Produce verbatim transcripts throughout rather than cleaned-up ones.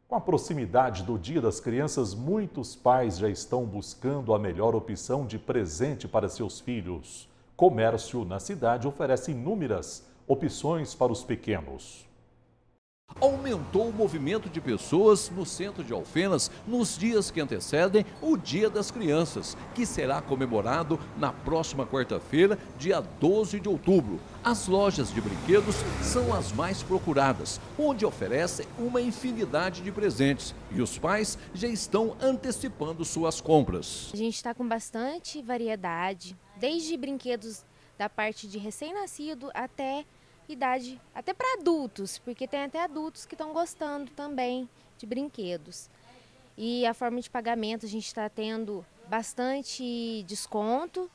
Com a proximidade do Dia das Crianças, muitos pais já estão buscando a melhor opção de presente para seus filhos. Comércio na cidade oferece inúmeras opções para os pequenos. Aumentou o movimento de pessoas no centro de Alfenas nos dias que antecedem o Dia das Crianças, que será comemorado na próxima quarta-feira, dia doze de outubro. As lojas de brinquedos são as mais procuradas, onde oferecem uma infinidade de presentes e os pais já estão antecipando suas compras. A gente está com bastante variedade, desde brinquedos da parte de recém-nascido até idade, até para adultos, porque tem até adultos que estão gostando também de brinquedos. E a forma de pagamento, a gente está tendo bastante desconto,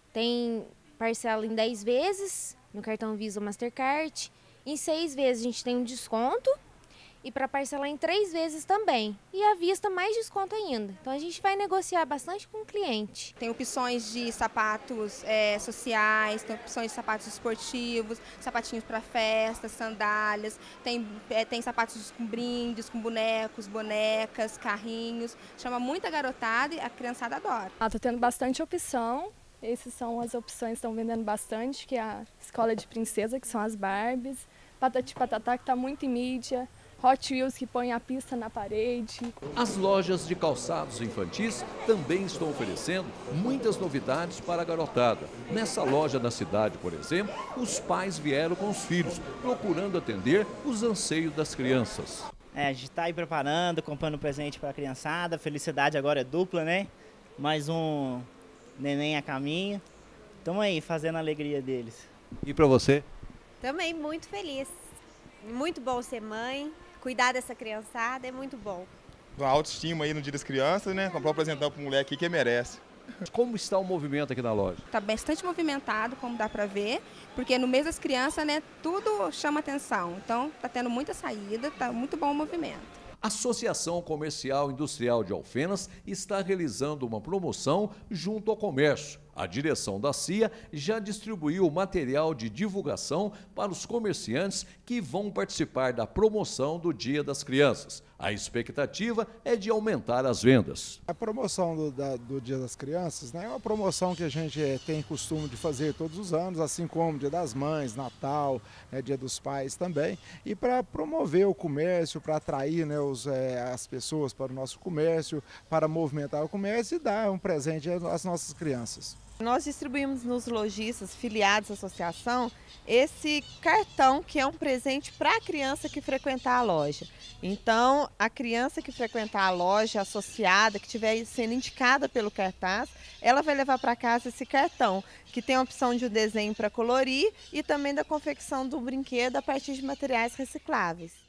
tem parcela em dez vezes no cartão Visa ou Mastercard, em seis vezes a gente tem um desconto e para parcelar em três vezes também. E à vista mais desconto ainda. Então a gente vai negociar bastante com o cliente. Tem opções de sapatos é, sociais, tem opções de sapatos esportivos, sapatinhos para festas, sandálias, tem, é, tem sapatos com brindes, com bonecos, bonecas, carrinhos. Chama muita garotada e a criançada adora. Ah, tô tendo bastante opção. Essas são as opções que estão vendendo bastante, que é a Escola de Princesa, que são as Barbies, Patati Patatá, que está muito em mídia, Hot Wheels, que põe a pista na parede. As lojas de calçados infantis também estão oferecendo muitas novidades para a garotada. Nessa loja da cidade, por exemplo, os pais vieram com os filhos, procurando atender os anseios das crianças. É, a gente está aí preparando, comprando presente para a criançada, a felicidade agora é dupla, né? Mais um neném a caminho. Estamos aí fazendo a alegria deles. E para você? Também muito feliz. Muito bom ser mãe, cuidar dessa criançada é muito bom. Uma autoestima aí no Dia das Crianças, né? Comprar um presentão para o moleque que merece. Como está o movimento aqui na loja? Está bastante movimentado, como dá para ver, porque no mês das crianças, né, tudo chama atenção. Então, está tendo muita saída, está muito bom o movimento. A Associação Comercial Industrial de Alfenas está realizando uma promoção junto ao comércio. A direção da C I A já distribuiu material de divulgação para os comerciantes que vão participar da promoção do Dia das Crianças. A expectativa é de aumentar as vendas. A promoção do, da, do Dia das Crianças, né, é uma promoção que a gente tem costume de fazer todos os anos, assim como Dia das Mães, Natal, né, Dia dos Pais também, e para promover o comércio, para atrair, né, os, é, as pessoas para o nosso comércio, para movimentar o comércio e dar um presente às nossas crianças. Nós distribuímos nos lojistas filiados à associação esse cartão que é um presente para a criança que frequentar a loja. Então, a criança que frequentar a loja associada, que estiver sendo indicada pelo cartaz, ela vai levar para casa esse cartão, que tem a opção de um desenho para colorir e também da confecção do brinquedo a partir de materiais recicláveis.